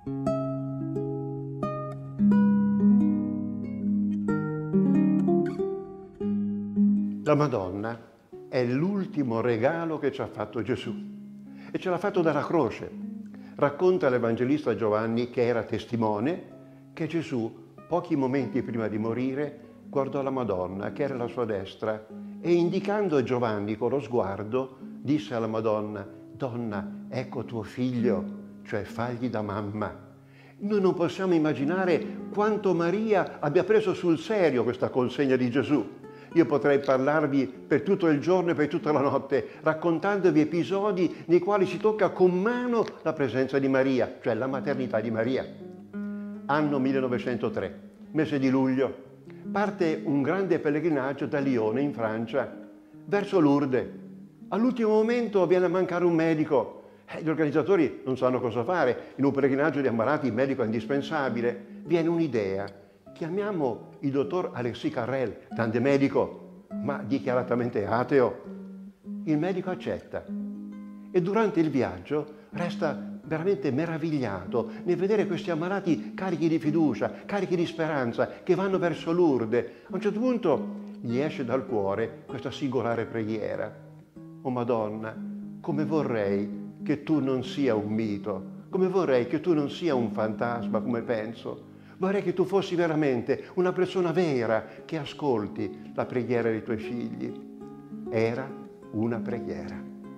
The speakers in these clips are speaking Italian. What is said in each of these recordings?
La Madonna è l'ultimo regalo che ci ha fatto Gesù e ce l'ha fatto dalla croce. Racconta l'Evangelista Giovanni, che era testimone, che Gesù, pochi momenti prima di morire, guardò la Madonna, che era alla sua destra, e indicando Giovanni con lo sguardo, disse alla Madonna: «Donna, ecco tuo figlio», cioè fagli da mamma. Noi non possiamo immaginare quanto Maria abbia preso sul serio questa consegna di Gesù. Io potrei parlarvi per tutto il giorno e per tutta la notte, raccontandovi episodi nei quali si tocca con mano la presenza di Maria, cioè la maternità di Maria. Anno 1903, mese di luglio, parte un grande pellegrinaggio da Lione, in Francia, verso Lourdes. All'ultimo momento viene a mancare un medico. Gli organizzatori non sanno cosa fare. In un pellegrinaggio di ammalati il medico è indispensabile. Viene un'idea. Chiamiamo il dottor Alexis Carrel, grande medico, ma dichiaratamente ateo. Il medico accetta e durante il viaggio resta veramente meravigliato nel vedere questi ammalati carichi di fiducia, carichi di speranza, che vanno verso Lourdes. A un certo punto gli esce dal cuore questa singolare preghiera: «Oh Madonna, come vorrei che tu non sia un mito, come vorrei che tu non sia un fantasma come penso. Vorrei che tu fossi veramente una persona vera che ascolti la preghiera dei tuoi figli». Era una preghiera.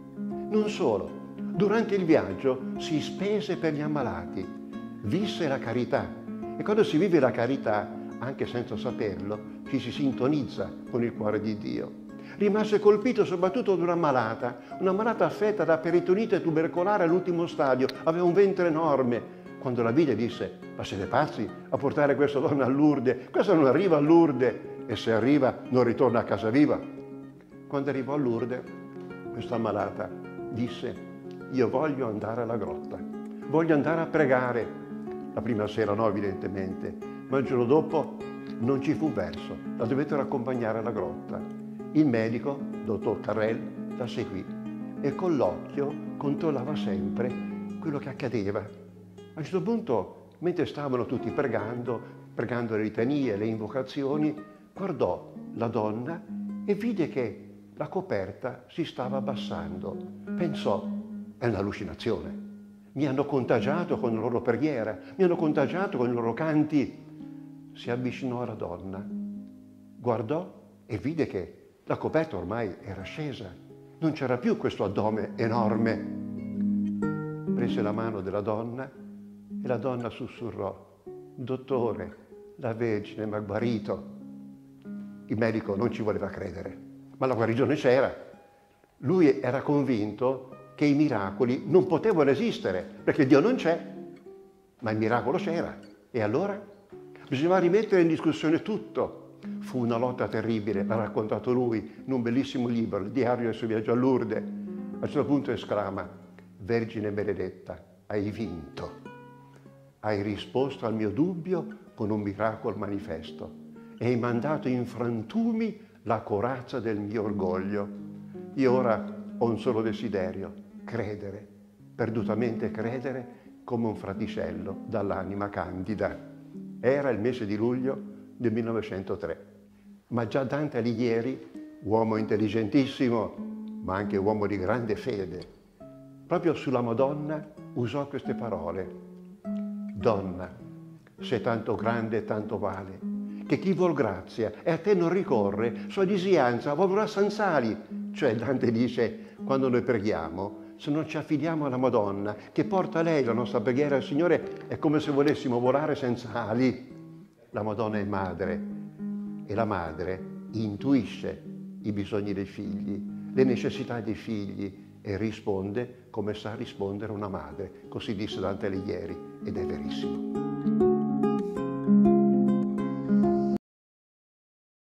Non solo, durante il viaggio si spese per gli ammalati, visse la carità. E quando si vive la carità, anche senza saperlo, ci si sintonizza con il cuore di Dio. Rimase colpito soprattutto da una malata affetta da peritonite tubercolare all'ultimo stadio, aveva un ventre enorme. Quando la vide disse: «Ma siete pazzi a portare questa donna a Lourdes? Questa non arriva a Lourdes, e se arriva non ritorna a casa viva». Quando arrivò a Lourdes, questa ammalata disse: «Io voglio andare alla grotta, voglio andare a pregare». La prima sera no, evidentemente, ma il giorno dopo non ci fu verso, la dovettero accompagnare alla grotta. Il medico, dottor Carrel, la seguì e con l'occhio controllava sempre quello che accadeva. A un certo punto, mentre stavano tutti pregando le litanie, le invocazioni, guardò la donna e vide che la coperta si stava abbassando. Pensò: «È un'allucinazione. Mi hanno contagiato con la loro preghiera, mi hanno contagiato con i loro canti». Si avvicinò alla donna, guardò e vide che la coperta ormai era scesa. Non c'era più questo addome enorme. Prese la mano della donna e la donna sussurrò: «Dottore, la Vergine mi ha guarito». Il medico non ci voleva credere, ma la guarigione c'era. Lui era convinto che i miracoli non potevano esistere, perché Dio non c'è, ma il miracolo c'era. E allora? Bisognava rimettere in discussione tutto. Fu una lotta terribile, l'ha raccontato lui in un bellissimo libro, il diario del suo viaggio a Lourdes. A un certo punto esclama: «Vergine benedetta, hai vinto. Hai risposto al mio dubbio con un miracolo manifesto e hai mandato in frantumi la corazza del mio orgoglio. Io ora ho un solo desiderio: credere, perdutamente credere come un fraticello dall'anima candida». Era il mese di luglio del 1903. Ma già Dante Alighieri, uomo intelligentissimo, ma anche uomo di grande fede, proprio sulla Madonna usò queste parole: «Donna, sei tanto grande e tanto vale, che chi vuol grazia e a te non ricorre, sua disianza volrà sansali». Cioè Dante dice, quando noi preghiamo, se non ci affidiamo alla Madonna, che porta lei la nostra preghiera al Signore, è come se volessimo volare senza ali. La Madonna è madre e la madre intuisce i bisogni dei figli, le necessità dei figli, e risponde come sa rispondere una madre. Così disse Dante Alighieri, ed è verissimo.